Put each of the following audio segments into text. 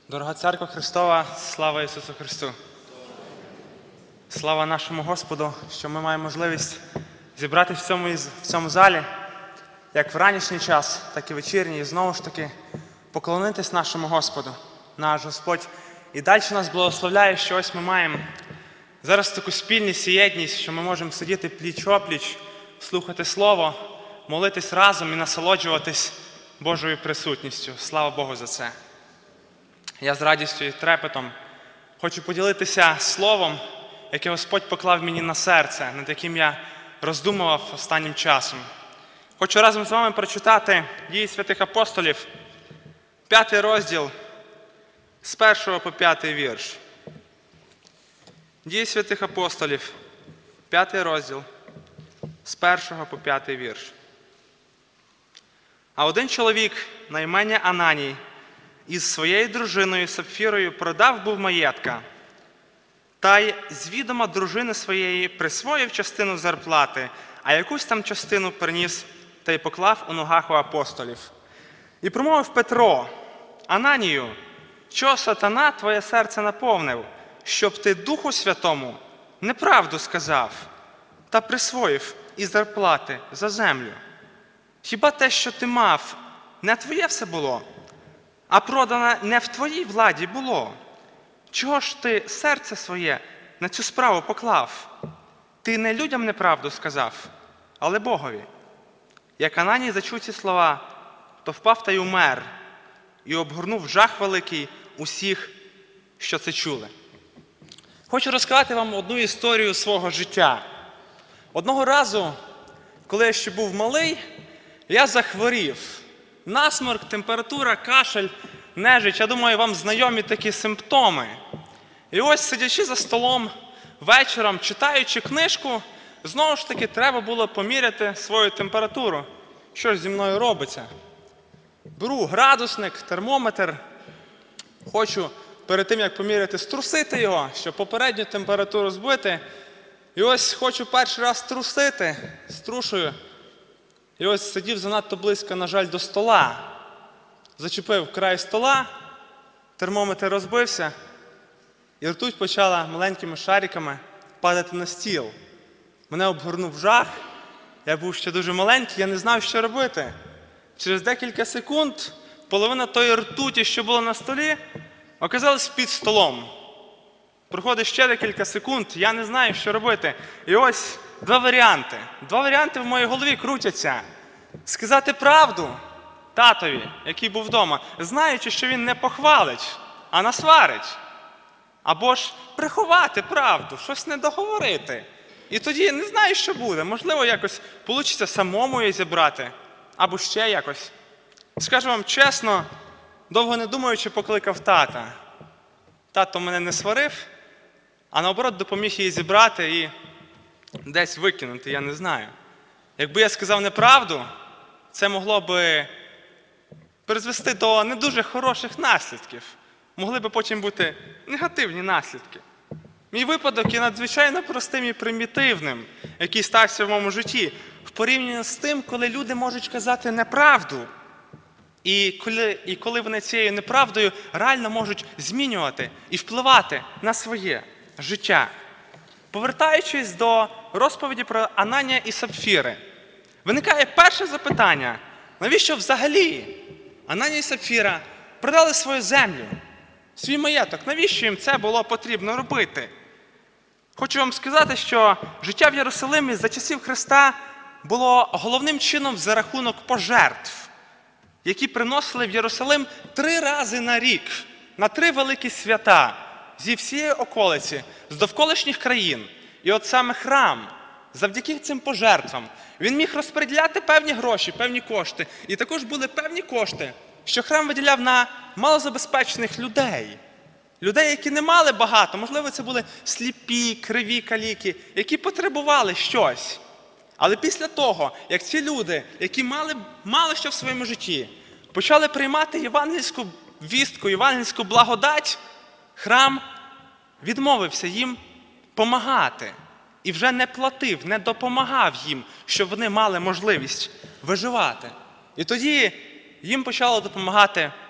Дорога Церква Христова, слава Ісусу Христу! Слава нашому Господу, що ми маємо можливість зібратися в цьому залі, як в ранішній час, так і вечірній, і знову ж таки поклонитись нашому Господу. Наш Господь і далі нас благословляє, що ось ми маємо зараз таку спільність і єдність, що ми можемо сидіти пліч-опліч, слухати Слово, молитись разом і насолоджуватись Божою присутністю. Слава Богу за це! Я з радістю і трепетом хочу поділитися словом, яке Господь поклав мені на серце, над яким я роздумував останнім часом. Хочу разом з вами прочитати Дії святих апостолів, 5 розділ, з 1 по 5 вірш. Дії святих апостолів, 5 розділ, з 1 по 5 вірш. А один чоловік на ім'я Ананій із своєю дружиною Сапфірою продав був маєтка, та й з відома дружини своєї присвоїв частину зарплати, а якусь там частину приніс та й поклав у ногах у апостолів. І промовив Петро: Ананію, чого сатана твоє серце наповнив, щоб ти Духу Святому неправду сказав та присвоїв із зарплати за землю? Хіба те, що ти мав, не твоє все було, а продане не в твоїй владі було? Чого ж ти серце своє на цю справу поклав? Ти не людям неправду сказав, але Богові. Як Ананій зачув ці слова, то впав та й умер, і обгорнув жах великий усіх, що це чули. Хочу розказати вам одну історію свого життя. Одного разу, коли я ще був малий, я захворів. Насморк, температура, кашель, нежить. Я думаю, вам знайомі такі симптоми. І ось, сидячи за столом вечором, читаючи книжку, знову ж таки треба було поміряти свою температуру. Що ж зі мною робиться? Беру градусник, термометр. Хочу перед тим, як поміряти, струсити його, щоб попередню температуру збити. І ось хочу перший раз струсити, струшую. І ось сидів занадто близько, на жаль, до стола. Зачепив край стола, термометр розбився, і ртуть почала маленькими шариками падати на стіл. Мене обгорнув жах, я був ще дуже маленький, я не знав, що робити. Через декілька секунд половина тої ртуті, що була на столі, оказалась під столом. Проходить ще декілька секунд, я не знаю, що робити. І ось два варіанти. Два варіанти в моїй голові крутяться. Сказати правду татові, який був вдома, знаючи, що він не похвалить, а насварить. Або ж приховати правду, щось не договорити. І тоді не знаю, що буде. Можливо, якось вийде самому її зібрати. Або ще якось. Скажу вам чесно, довго не думаючи, покликав тата. Тато мене не сварив, а наоборот допоміг її зібрати і десь викинути, я не знаю. Якби я сказав неправду, це могло би призвести до не дуже хороших наслідків. Могли би потім бути негативні наслідки. Мій випадок є надзвичайно простим і примітивним, який стався в моєму житті, в порівнянні з тим, коли люди можуть казати неправду, і коли вони цією неправдою реально можуть змінювати і впливати на своє життя. Повертаючись до розповіді про Ананія і Сапфіри, виникає перше запитання. Навіщо взагалі Ананій і Сапфіра продали свою землю, свій маєток? Навіщо їм це було потрібно робити? Хочу вам сказати, що життя в Єрусалимі за часів Христа було головним чином за рахунок пожертв, які приносили в Єрусалим 3 рази на рік, на 3 великі свята, зі всієї околиці, з довколишніх країн. І от саме храм, завдяки цим пожертвам, він міг розподіляти певні гроші, певні кошти. І також були певні кошти, що храм виділяв на малозабезпечених людей. Людей, які не мали багато, можливо, це були сліпі, криві, каліки, які потребували щось. Але після того, як ці люди, які мали мало що в своєму житті, почали приймати євангельську вістку, євангельську благодать, храм відмовився їм помагати. І вже не платив, не допомагав їм, щоб вони мали можливість виживати. І тоді їм почало допомагати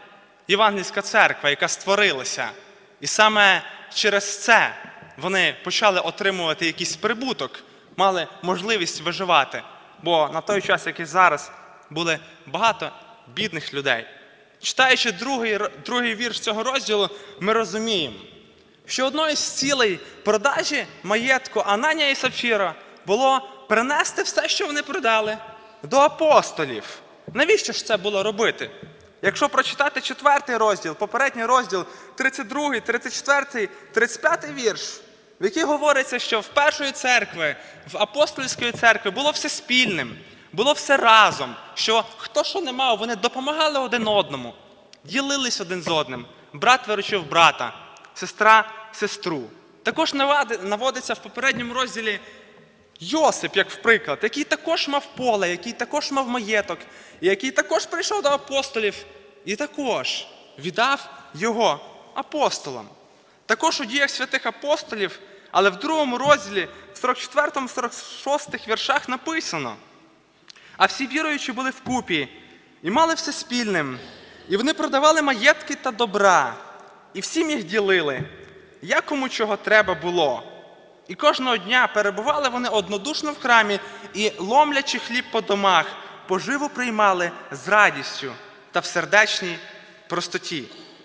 євангельська церква, яка створилася. І саме через це вони почали отримувати якийсь прибуток, мали можливість виживати. Бо на той час, як і зараз, були багато бідних людей. Читаючи другий вірш цього розділу, ми розуміємо, що одною з цілей продажі маєтку Ананія і Сапфіра було принести все, що вони продали, до апостолів. Навіщо ж це було робити? Якщо прочитати 4 розділ, попередній розділ, 32, 34, 35 вірш, в якій говориться, що в першої церкви, в апостольської церкви було все спільним, було все разом, що хто що не мав, вони допомагали один одному, ділились один з одним, брат виручив брата, сестра сестру. Також наводиться в попередньому розділі Йосип, як в приклад, який також мав поле, який також мав маєток, і який також прийшов до апостолів і також віддав його апостолам. Також у діях святих апостолів, але в 2 розділі, в 44-46 віршах написано: «А всі віруючі були вкупі і мали все спільним, і вони продавали маєтки та добра, і всім їх ділили, як кому чого треба було. І кожного дня перебували вони однодушно в храмі і, ломлячи хліб по домах, поживу приймали з радістю та в сердечній простоті».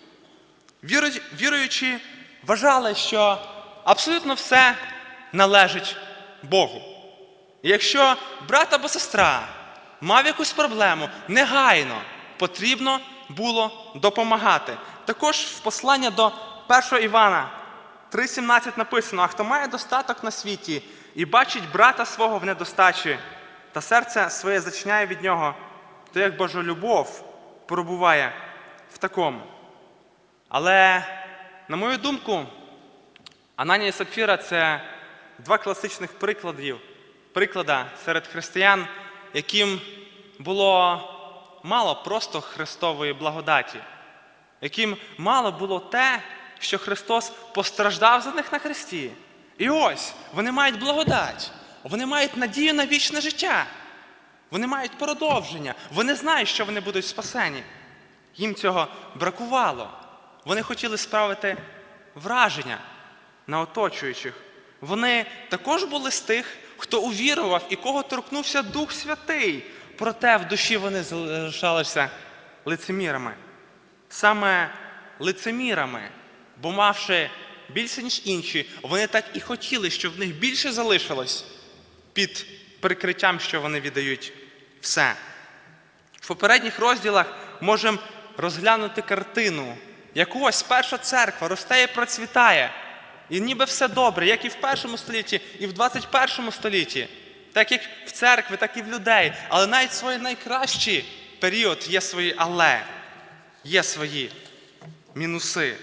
Віруючі вважали, що абсолютно все належить Богу. І якщо брат або сестра мав якусь проблему, негайно потрібно було допомагати. Також в посланні до 1 Івана 3,17 написано: «А хто має достаток на світі і бачить брата свого в недостачі, та серце своє зачиняє від нього, то як Божа любов перебуває в такому». Але, на мою думку, Ананія і Сапфіра – це 2 класичних приклада серед християн, яким було мало просто Христової благодаті, яким мало було те, що Христос постраждав за них на хресті. І ось, вони мають благодать, вони мають надію на вічне життя, вони мають продовження, вони знають, що вони будуть спасені. Їм цього бракувало. Вони хотіли справити враження на оточуючих. Вони також були з тих, хто увірував і кого торкнувся Дух Святий, проте в душі вони залишалися лицемірами. Саме лицемірами, бо мавши більше, ніж інші, вони так і хотіли, щоб в них більше залишилось під прикриттям, що вони віддають все. В попередніх розділах можемо розглянути картину, як ось перша церква росте і процвітає, і ніби все добре, як і в 1 столітті, і в 21 столітті, так як в церкві, так і в людей. Але навіть в свій найкращий період є свої «але», є свої мінуси.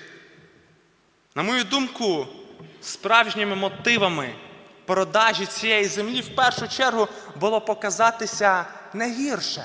На мою думку, справжніми мотивами продажі цієї землі в першу чергу було показатися не гірше,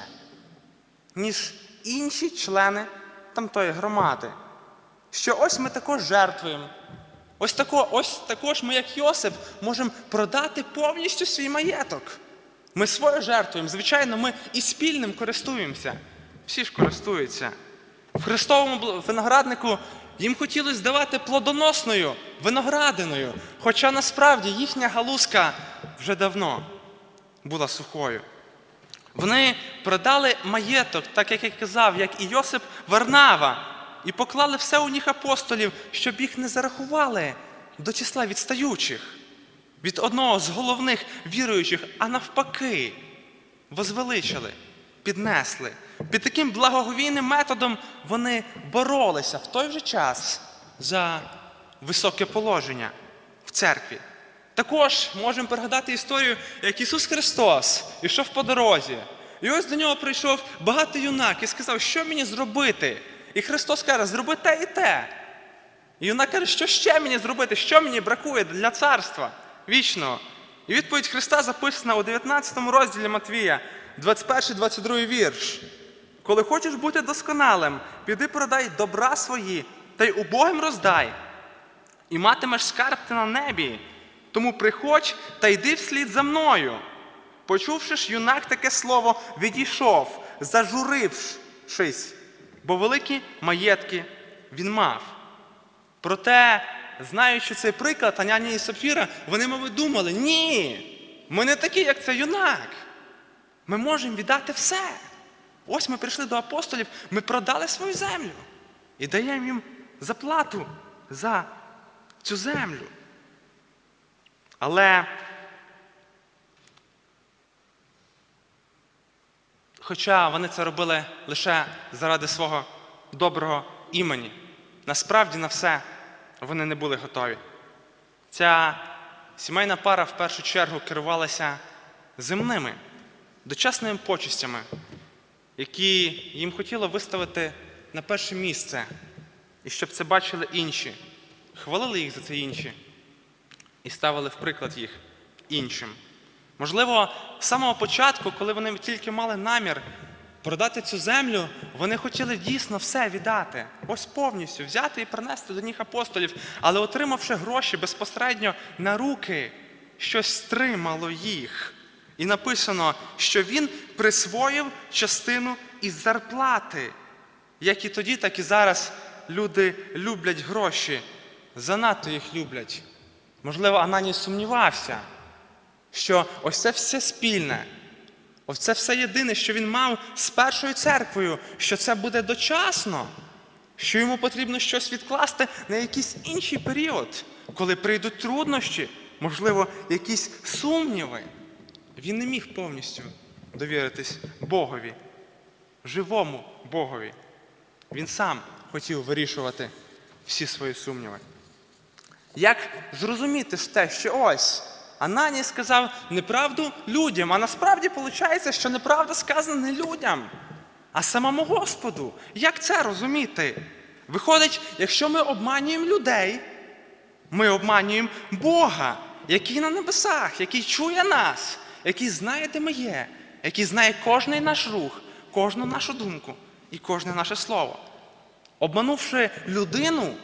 ніж інші члени тамтої громади. Що ось ми також жертвуємо, ось також ми, як Йосип, можемо продати повністю свій маєток. Ми своє жертвуємо, звичайно, ми і спільним користуємося. Всі ж користуються. В Христовому винограднику їм хотілося здавати плодоносною виноградиною, хоча насправді їхня галузка вже давно була сухою. Вони продали маєток, так як я казав, як і Йосип Варнава, і поклали все у ніг апостолів, щоб їх не зарахували до числа відстаючих, від одного з головних віруючих, а навпаки, возвеличили, піднесли. Під таким благоговійним методом вони боролися в той же час за високе положення в церкві. Також можемо пригадати історію, як Ісус Христос йшов по дорозі. І ось до нього прийшов багатий юнак і сказав: «Що мені зробити?» І Христос каже: «Зроби те і те». І юнак каже: «Що ще мені зробити? Що мені бракує для царства вічного?» І відповідь Христа записана у 19 розділі Матвія, 21-22 вірш. «Коли хочеш бути досконалим, піди продай добра свої, та й убогим роздай, і матимеш скарб ти на небі. Тому приходь та йди вслід за мною». Почувши ж, юнак таке слово, відійшов, зажурившись, бо великі маєтки він мав. Проте, знаючи цей приклад, Ананія і Сапфіра, вони, мабуть, думали, ні, ми не такі, як цей юнак. Ми можемо віддати все. Ось ми прийшли до апостолів, ми продали свою землю і даємо їм заплату за цю землю. Але, хоча вони це робили лише заради свого доброго імені, насправді на все вони не були готові. Ця сімейна пара в першу чергу керувалася земними, дочасними почестями, які їм хотіло виставити на перше місце, і щоб це бачили інші, хвалили їх за це інші і ставили в приклад їх іншим. Можливо, з самого початку, коли вони тільки мали намір продати цю землю, вони хотіли дійсно все віддати, ось повністю, взяти і принести до них апостолів, але отримавши гроші безпосередньо на руки, щось стримало їх. І написано, що він присвоїв частину із зарплати. Як і тоді, так і зараз люди люблять гроші, занадто їх люблять. Можливо, Ананій сумнівався, що ось це все спільне, ось це все єдине, що він мав з першою церквою, що це буде дочасно, що йому потрібно щось відкласти на якийсь інший період, коли прийдуть труднощі, можливо, якісь сумніви. Він не міг повністю довіритись Богові, живому Богові. Він сам хотів вирішувати всі свої сумніви. Як зрозуміти ж те, що ось Ананій сказав неправду людям, а насправді виходить, що неправда сказана не людям, а самому Господу. Як це розуміти? Виходить, якщо ми обманюємо людей, ми обманюємо Бога, який на небесах, який чує нас, який знає, де ми є, який знає кожний наш рух, кожну нашу думку і кожне наше слово. Обманувши людину,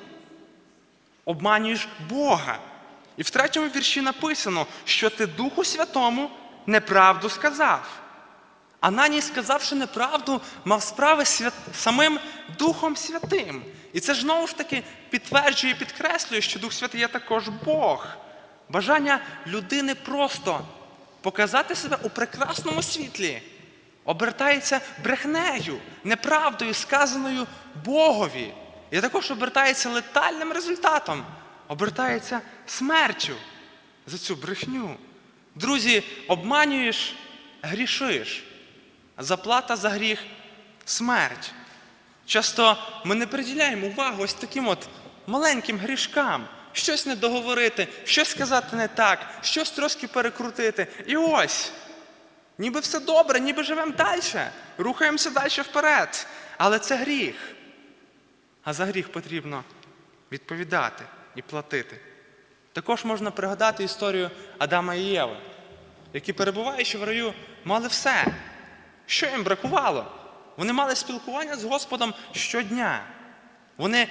обманюєш Бога. І в 3 вірші написано, що ти Духу Святому неправду сказав. Ананій, сказавши неправду, мав справи з самим Духом Святим. І це ж знову ж таки підтверджує і підкреслює, що Дух Святий є також Бог. Бажання людини просто показати себе у прекрасному світлі обертається брехнею, неправдою, сказаною Богові. І також обертається летальним результатом, обертається смертю за цю брехню. Друзі, обманюєш – грішиш. Заплата за гріх – смерть. Часто ми не приділяємо увагу ось таким от маленьким грішкам. Щось не договорити, щось сказати не так, щось трошки перекрутити. І ось, ніби все добре, ніби живемо далі, рухаємося далі вперед. Але це гріх. А за гріх потрібно відповідати і платити. Також можна пригадати історію Адама і Єви, які, перебуваючи в раю, мали все. Що їм бракувало? Вони мали спілкування з Господом щодня. Вони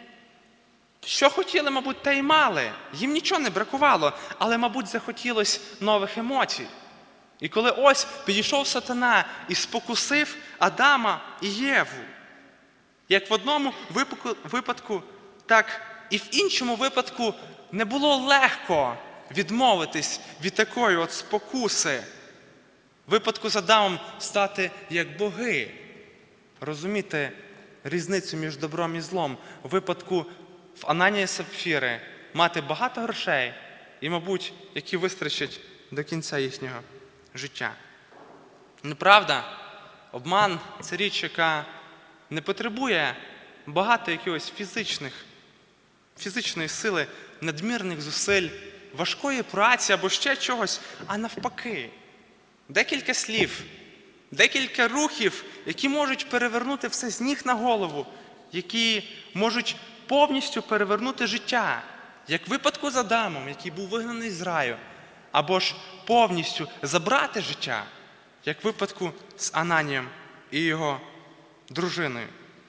що хотіли, мабуть, те й мали. Їм нічого не бракувало, але, мабуть, захотілося нових емоцій. І коли ось підійшов сатана і спокусив Адама і Єву, як в одному випадку, так і в іншому випадку не було легко відмовитись від такої от спокуси. В випадку з Адамом стати як боги. Розуміти різницю між добром і злом. У випадку в Ананія і Сапфіри мати багато грошей і, мабуть, які вистачать до кінця їхнього життя. Неправда, обман – це річ, яка не потребує багато якихось фізичної сили, надмірних зусиль, важкої праці або ще чогось, а навпаки. Декілька слів, декілька рухів, які можуть перевернути все з ніг на голову, які можуть повністю перевернути життя, як в випадку з Адамом, який був вигнаний з раю, або ж повністю забрати життя, як в випадку з Ананієм і його дружиною.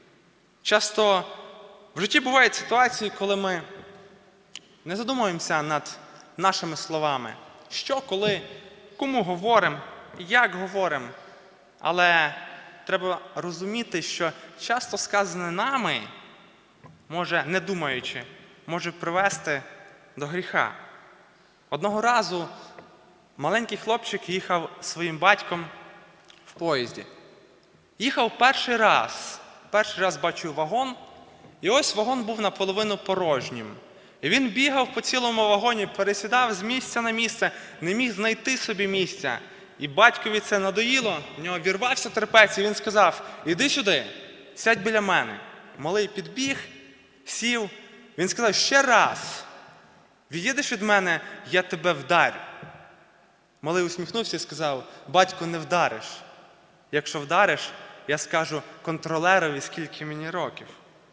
Часто в житті бувають ситуації, коли ми не задумуємося над нашими словами. Що, коли, кому говоримо, як говоримо. Але треба розуміти, що часто сказане нами, може, не думаючи, може привести до гріха. Одного разу маленький хлопчик їхав зі своїм батьком в поїзді. Їхав перший раз. Перший раз бачив вагон, і ось вагон був наполовину порожнім. І він бігав по цілому вагоні, пересідав з місця на місце, не міг знайти собі місця. І батькові це надоїло, в нього вірвався терпець, і він сказав: «Іди сюди, сядь біля мене». Малий підбіг, сів. Він сказав: «Ще раз від'їдеш від мене, я тебе вдарю». Малий усміхнувся і сказав: «Батько, не вдариш. Якщо вдариш, я скажу контролерові, скільки мені років».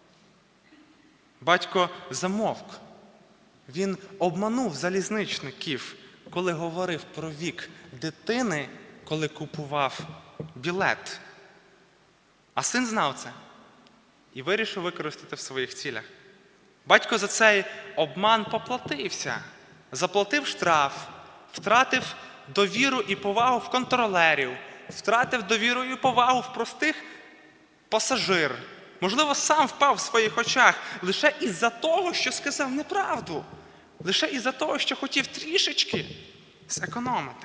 Батько замовк. Він обманув залізничників, коли говорив про вік дитини, коли купував білет. А син знав це і вирішив використати в своїх цілях. Батько за цей обман поплатився. Заплатив штраф, втратив довіру і повагу в контролерів, втратив довіру і повагу в простих пасажир. Можливо, сам впав в своїх очах лише із-за того, що сказав неправду. Лише із-за того, що хотів трішечки зекономити.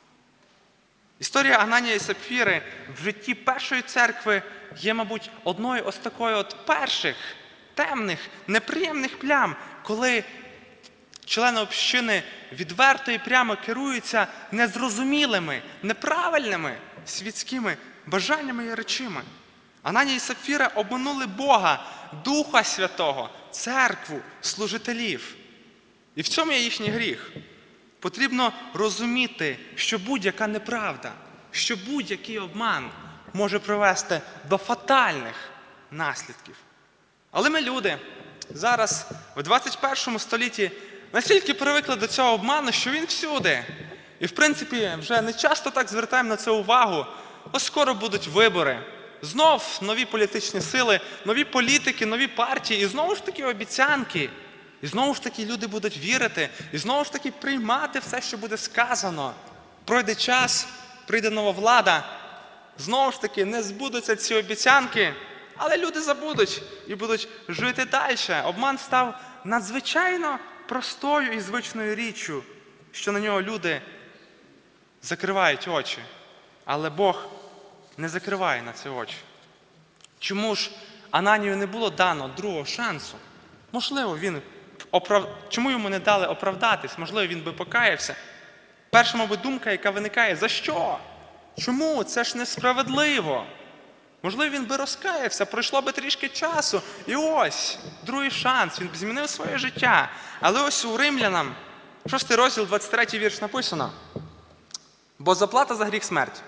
Історія Ананія і Сапфіри в житті першої церкви є, мабуть, одною ось такою перших темних, неприємних плям, коли члени общини відверто і прямо керуються незрозумілими, неправильними світськими бажаннями і речами. Ананія і Сапфіра обманули Бога, Духа Святого, церкву, служителів. І в цьому є їхній гріх. Потрібно розуміти, що будь-яка неправда, що будь-який обман може привести до фатальних наслідків. Але ми люди зараз, в 21 столітті, настільки привикли до цього обману, що він всюди. І, в принципі, вже не часто так звертаємо на це увагу. Ось скоро будуть вибори. Знов нові політичні сили, нові політики, нові партії. І знову ж таки обіцянки. І знову ж таки люди будуть вірити. І знову ж таки приймати все, що буде сказано. Пройде час, прийде нова влада. Знову ж таки не збудуться ці обіцянки. Але люди забудуть і будуть жити далі. Обман став надзвичайно простою і звичною річчю, що на нього люди закривають очі. Але Бог не закриває на це очі. Чому ж Ананію не було дано другого шансу? Можливо, чому йому не дали оправдатись? Можливо, він би покаявся. Перша, мабуть, думка, яка виникає: за що? Чому? Це ж несправедливо. Можливо, він би розкаявся, пройшло би трішки часу, і ось, другий шанс, він б змінив своє життя. Але ось у Римлянам, 6 розділ, 23 вірш написано: «Бо заплата за гріх – смерть».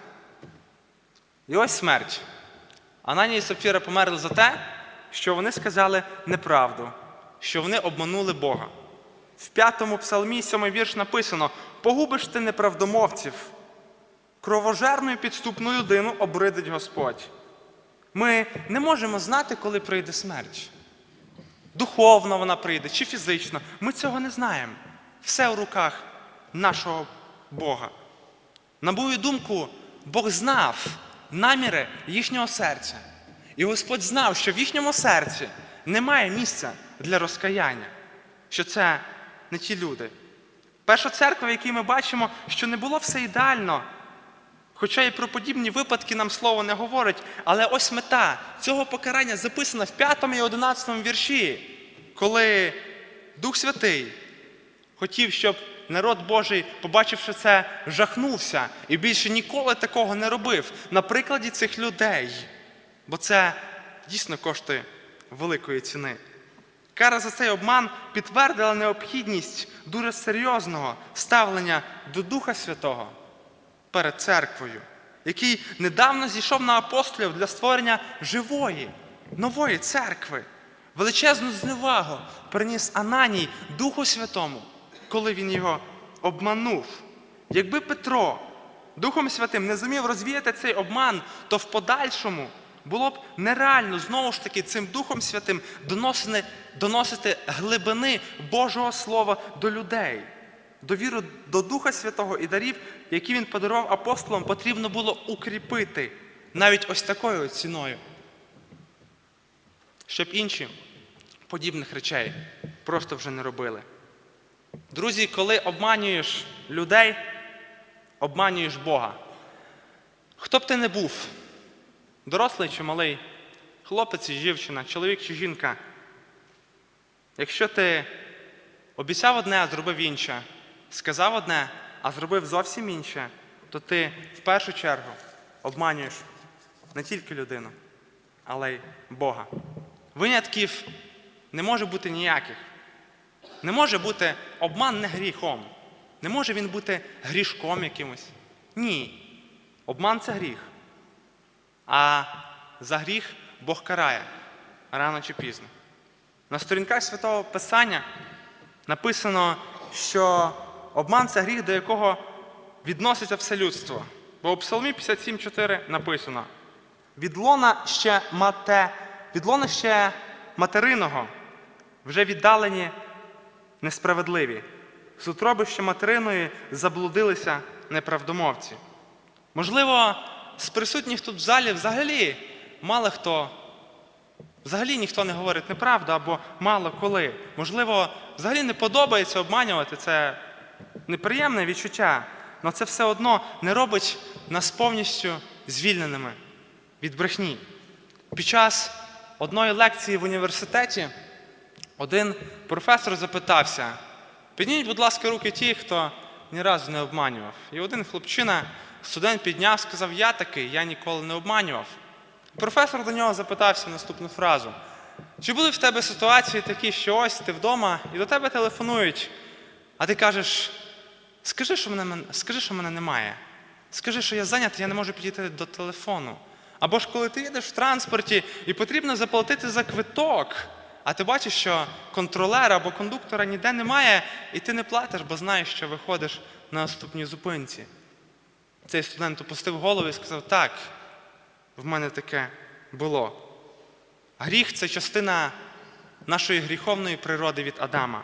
І ось смерть. Ананія і Сапфіра померли за те, що вони сказали неправду, що вони обманули Бога. В 5-му псалмі, 7-й вірш написано: «Погубиш ти неправдомовців, кровожерну і підступну людину обридить Господь». Ми не можемо знати, коли прийде смерть. Духовно вона прийде чи фізично. Ми цього не знаємо. Все в руках нашого Бога. На мою думку, Бог знав наміри їхнього серця. І Господь знав, що в їхньому серці немає місця для розкаяння. Що це не ті люди. Перша церква, в якій ми бачимо, що не було все ідеально. Хоча і про подібні випадки нам слово не говорить, але ось мета цього покарання записана в 5 і 11 вірші, коли Дух Святий хотів, щоб народ Божий, побачивши це, жахнувся і більше ніколи такого не робив на прикладі цих людей, бо це дійсно коштує великої ціни. Кара за цей обман підтвердила необхідність дуже серйозного ставлення до Духа Святого перед церквою, який недавно зійшов на апостолів для створення живої, нової церкви. Величезну зневагу приніс Ананій Духу Святому, коли він його обманув. Якби Петро Духом Святим не зумів розвіяти цей обман, то в подальшому було б нереально знову ж таки цим Духом Святим доносити глибини Божого Слова до людей. Довіру до Духа Святого і дарів, які він подарував апостолам, потрібно було укріпити навіть ось такою ціною, щоб інші подібних речей просто вже не робили. Друзі, коли обманюєш людей, обманюєш Бога. Хто б ти не був, дорослий чи малий, хлопець чи дівчина, чоловік чи жінка, якщо ти обіцяв одне, а зробив інше, сказав одне, а зробив зовсім інше, то ти в першу чергу обманюєш не тільки людину, але й Бога. Винятків не може бути ніяких. Не може бути обман не гріхом. Не може він бути грішком якимось. Ні. Обман – це гріх. А за гріх Бог карає рано чи пізно. На сторінках Святого Писання написано, що обман – це гріх, до якого відноситься все людство. Бо у Псалмі 57:4 написано: від лона ще материного вже віддалені несправедливі. З утроби ще материної заблудилися неправдомовці. Можливо, з присутніх тут в залі взагалі ніхто не говорить неправду або мало коли. Можливо, взагалі не подобається обманювати, це неприємне відчуття, але це все одно не робить нас повністю звільненими від брехні. Під час одної лекції в університеті один професор запитався: підніміть, будь ласка, руки ті, хто ні разу не обманював. І один хлопчина, студент, підняв, сказав: я такий, я ніколи не обманював. Професор до нього запитався наступну фразу: чи були в тебе ситуації такі, що ось ти вдома і до тебе телефонують, а ти кажеш: скажи, що мене немає. Скажи, що я зайнятий, я не можу підійти до телефону. Або ж коли ти їдеш в транспорті і потрібно заплатити за квиток, а ти бачиш, що контролера або кондуктора ніде немає, і ти не платиш, бо знаєш, що виходиш на наступній зупинці. Цей студент опустив голову і сказав: так, в мене таке було. Гріх – це частина нашої гріховної природи від Адама,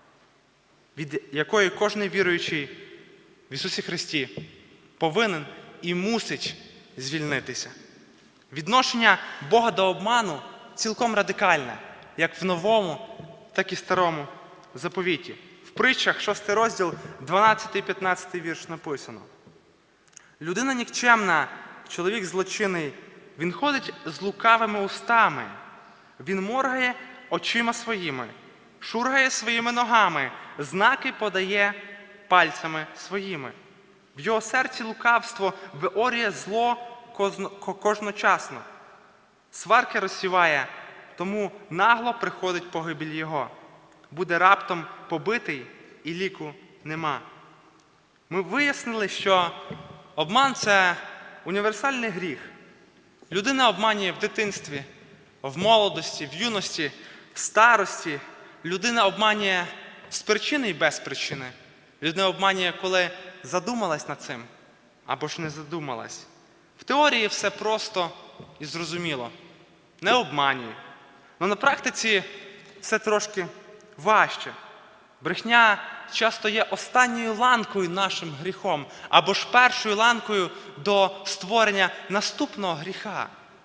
від якої кожен віруючий в Ісусі Христі повинен і мусить звільнитися. Відношення Бога до обману цілком радикальне, як в Новому, так і Старому заповіті. В Притчах, 6 розділ, 12 і 15 вірш написано: людина нікчемна, чоловік злочинний, він ходить з лукавими устами, він моргає очима своїми, шургає своїми ногами, знаки подає пальцями своїми. В його серці лукавство виорює зло кожночасно. Сварки розсіває, тому нагло приходить погибель його. Буде раптом побитий, і ліку нема. Ми вияснили, що обман – це універсальний гріх. Людина обманює в дитинстві, в молодості, в юності, в старості. Людина обманює з причини і без причини. Людина обманює, коли задумалась над цим, або ж не задумалась. В теорії все просто і зрозуміло. Не обманюй. Але на практиці все трошки важче. Брехня часто є останньою ланкою нашим гріхом, або ж першою ланкою до створення наступного гріха,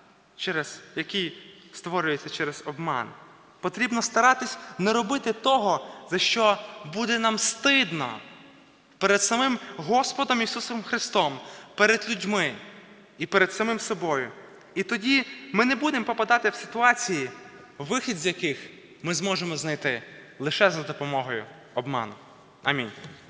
який створюється через обман. Потрібно старатись не робити того, за що буде нам стидно перед самим Господом Ісусом Христом, перед людьми і перед самим собою. І тоді ми не будемо попадати в ситуації, вихід з яких ми зможемо знайти лише за допомогою обману. Амінь.